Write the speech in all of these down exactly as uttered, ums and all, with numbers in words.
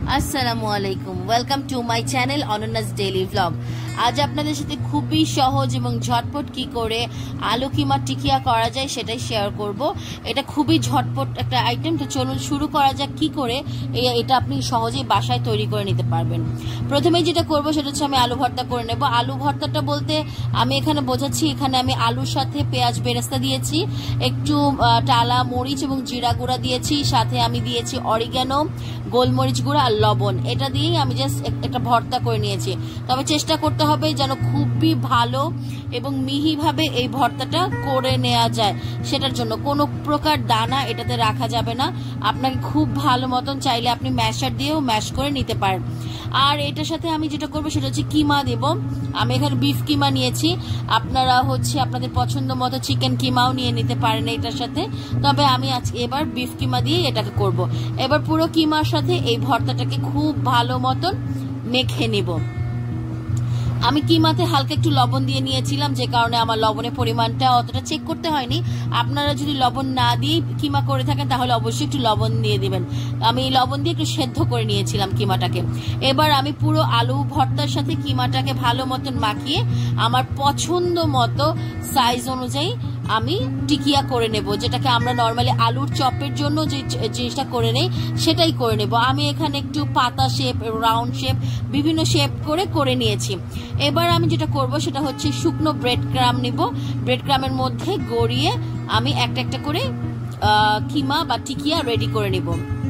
আসসালামু আলাইকুম, welcome to my channel Ananya's daily vlog. আজ আপনাদের সাথে খুবই সহজ এবং ঝটপট কি করে আলু কিমা টিকিয়া করা যায় সেটাই শেয়ার করব। এটা খুবই ঝটপট একটা আইটেম, তো চলুন শুরু করা যাক কি করে এটা আপনি সহজেই বাসায় তৈরি করে নিতে পারবেন। প্রথমেই যেটা করব সেটা হচ্ছে আমি আলু ভর্তা করে নেব। আলু ভর্তাটা বলতে আমি এখানে বোঝাচ্ছি, এখানে আমি আলুর সাথে পেঁয়াজ বেরেস্তা দিয়েছি, একটু টালা মরিচ এবং জিরা গুঁড়া দিয়েছি, সাথে আমি দিয়েছি অরিগানো, গোলমরিচ গুঁড়া আর লবণ। এটা দিয়েই আমি জাস্ট একটা ভর্তা করে নিয়েছি। তবে চেষ্টা করতে হবে যেন খুবই ভালো এবং মিহিভাবে এই ভর্তাটা করে নেওয়া যায়। সেটার জন্য কোনো প্রকার দানা এটাতে রাখা যাবে না। আপনাকে খুব ভালো মতন চাইলে আপনি ম্যাশার দিয়েও ম্যাশ করে নিতে পারেন। আর এটার সাথে আমি যেটা করবো সেটা হচ্ছে কিমা দেব। আমি এখানে বিফ কিমা নিয়েছি, আপনারা হচ্ছে আপনাদের পছন্দ মতো চিকেন কিমাও নিয়ে নিতে পারেন এটার সাথে। তবে আমি আজকে এবার বিফ কিমা দিয়ে এটাকে করব। এবার পুরো কিমার সাথে এই ভর্তাটাকে খুব ভালো মতন মেখে নিব। আমি কিমাতে হালকা একটু লবণ দিয়ে নিয়েছিলাম, যে কারণে আমার লবণের পরিমাণটা অতটা চেক করতে হয়নি। আপনারা যদি লবণ না দিয়ে কিমা করে থাকেন তাহলে অবশ্যই একটু লবণ দিয়ে দিবেন। আমি লবণ দিয়ে একটু সেদ্ধ করে নিয়েছিলাম কিমাটাকে। এবার আমি পুরো আলু ভর্তার সাথে কিমাটাকে ভালো মতন মাখিয়ে আমার পছন্দ মতো সাইজ অনুযায়ী আমি টিকিয়া করে নেব, যেটাকে আমরা নর্মালি আলুর চপের জন্য যে জিনিসটা করে নেই সেটাই করে নেব। আমি এখানে একটু পাতা শেপ, রাউন্ড শেপ, বিভিন্ন শেপ করে করে নিয়েছি। এবার আমি যেটা করব সেটা হচ্ছে শুকনো ব্রেড ক্রাম নিব। ব্রেড ক্রামের মধ্যে গড়িয়ে আমি একটা একটা করে কিমা বা টিকিয়া রেডি করে নিব।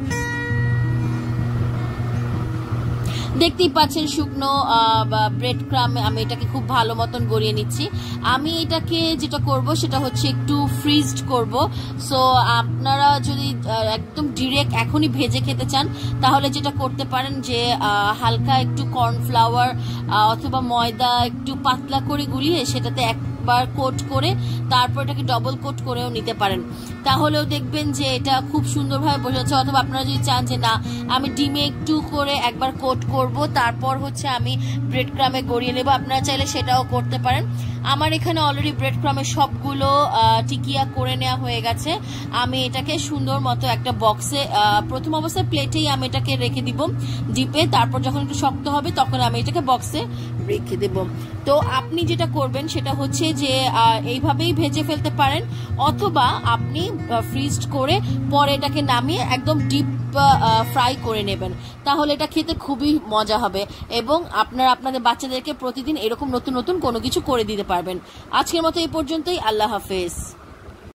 দেখতেই পাচ্ছেন শুকনো ব্রেড ক্রাম আমি এটাকে খুব ভালো মতন গড়িয়ে নিচ্ছি। আমি এটাকে যেটা করব সেটা হচ্ছে একটু ফ্রিজড করব। সো আপনারা যদি একদম ডিরেক্ট এখনই ভেজে খেতে চান তাহলে যেটা করতে পারেন যে হালকা একটু কর্নফ্লাওয়ার অথবা ময়দা একটু পাতলা করে গুলিয়ে সেটাতে একবার কোট করে তারপর এটাকে ডবল কোট করেও নিতে পারেন, তাহলেও দেখবেন যে এটা খুব সুন্দরভাবে বসে যাচ্ছে। অথবা আপনারা যদি চান যে না আমি ডিমে একটু করে একবার কোট করব তারপর হচ্ছে আমি ব্রেড ক্রামে গড়িয়ে নেব, আপনারা চাইলে সেটাও করতে পারেন। আমার এখানে অলরেডি ব্রেড ক্রামের সবগুলো টিকিয়া করে নেওয়া হয়ে গেছে। আমি এটাকে সুন্দর মতো একটা বক্সে, প্রথম অবস্থায় প্লেটেই আমি এটাকে রেখে দিব ডিপে, তারপর যখন একটু শক্ত হবে তখন আমি এটাকে বক্সে রেখে দেব। তো আপনি যেটা করবেন সেটা হচ্ছে যে এইভাবেই ভেজে ফেলতে পারেন, অথবা আপনি ফ্রিজড করে পরে এটাকে নামিয়ে একদম ডিপ ফ্রাই করে নেবেন, তাহলে এটা খেতে খুবই মজা হবে এবং আপনারা আপনাদের বাচ্চাদেরকে প্রতিদিন এরকম নতুন নতুন কোনো কিছু করে দিতে পারবেন। আজকের মতো এই পর্যন্তই, আল্লাহ হাফেজ।